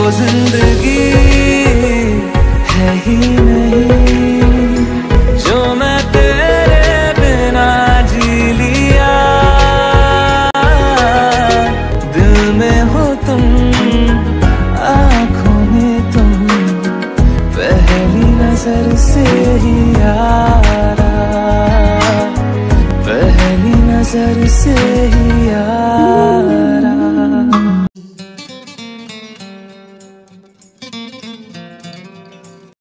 जिंदगी है ही नहीं जो मैं तेरे बिना जी लिया। दिल में हो तुम, आँखों में तुम, पहली नजर से ही यारा, पहली नजर से ही यारा।